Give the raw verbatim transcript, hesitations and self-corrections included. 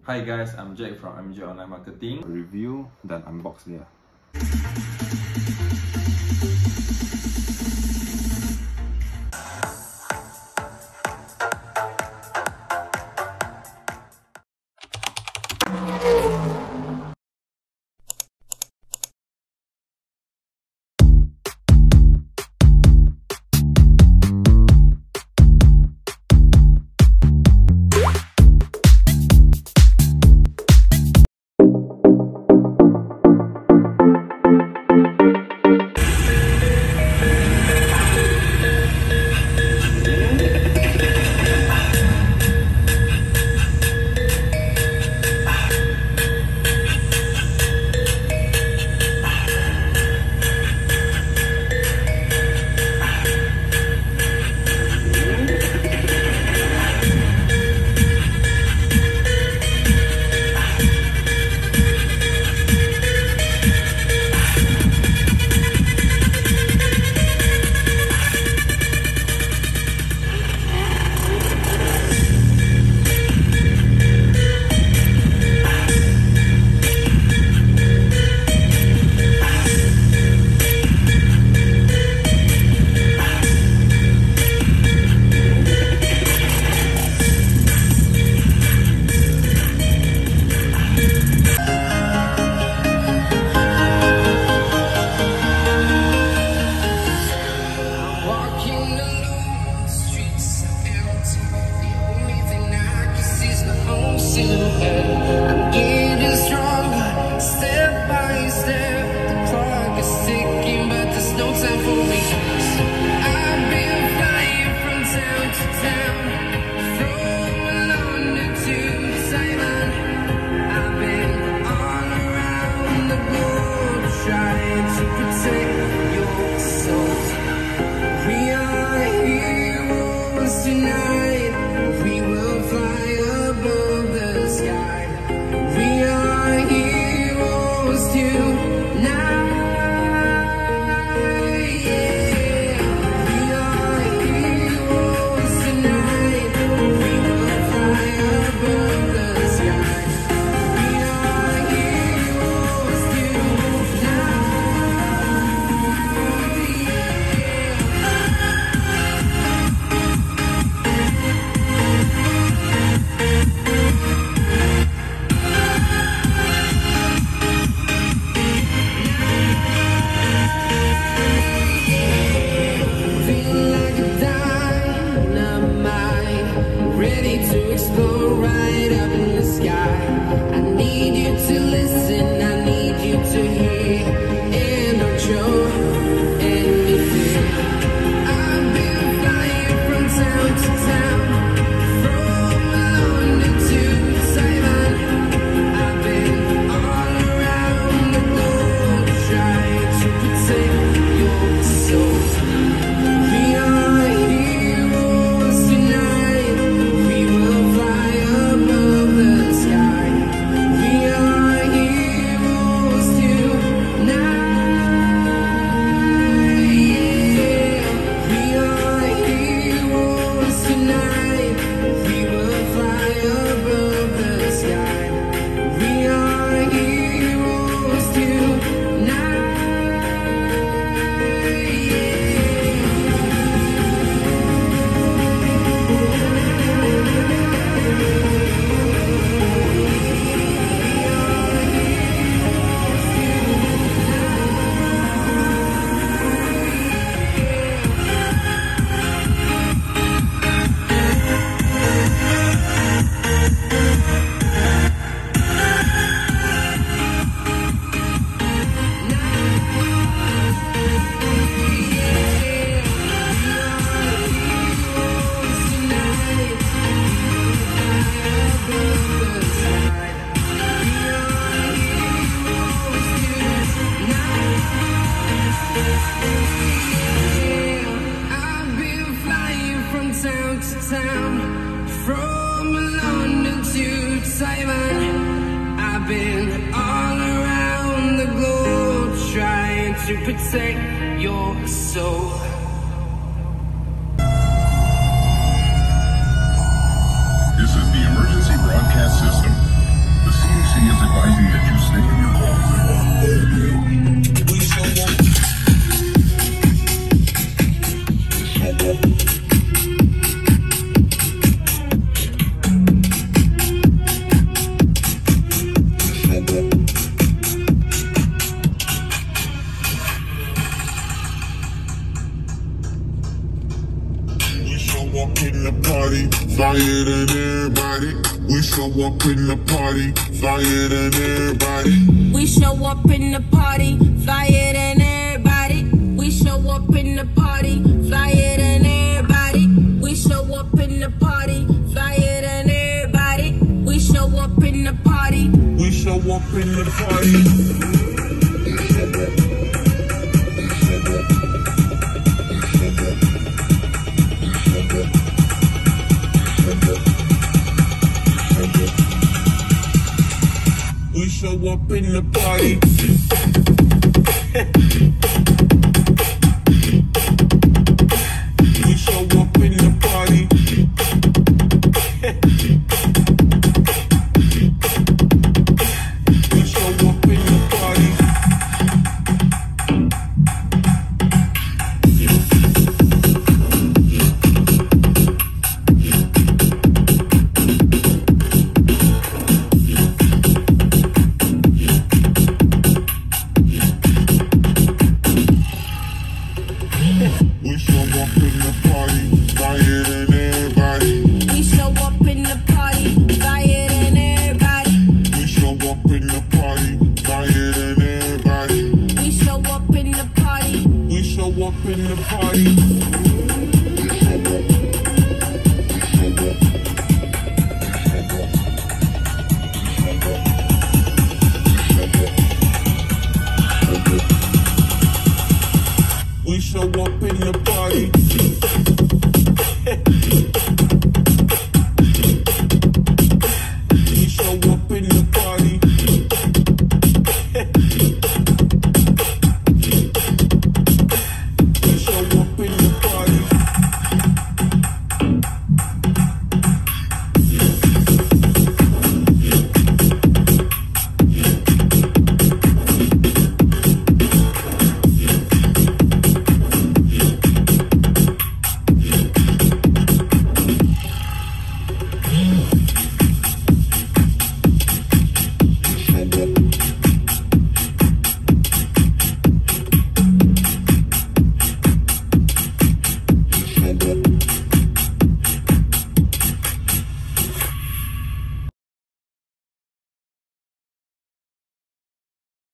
Hi guys, I'm Jack from M J Online Marketing. Review dan unbox dia. To protect your soul. This is the emergency broadcast system. flyer than everybody. We show up in the party, flyer than everybody. We show up in the party, flyer than everybody. We show up in the party, flyer than everybody. We show up in the party, flyer than everybody. We show up in the party. We show up in the party. We show up in the party. We show up in the party. We show up in the party. We show up in the party, flyer than everybody. We show up in the party, flyer than everybody. We show up in the party, flyer than everybody. We show up in the party. We show up in the party. We show up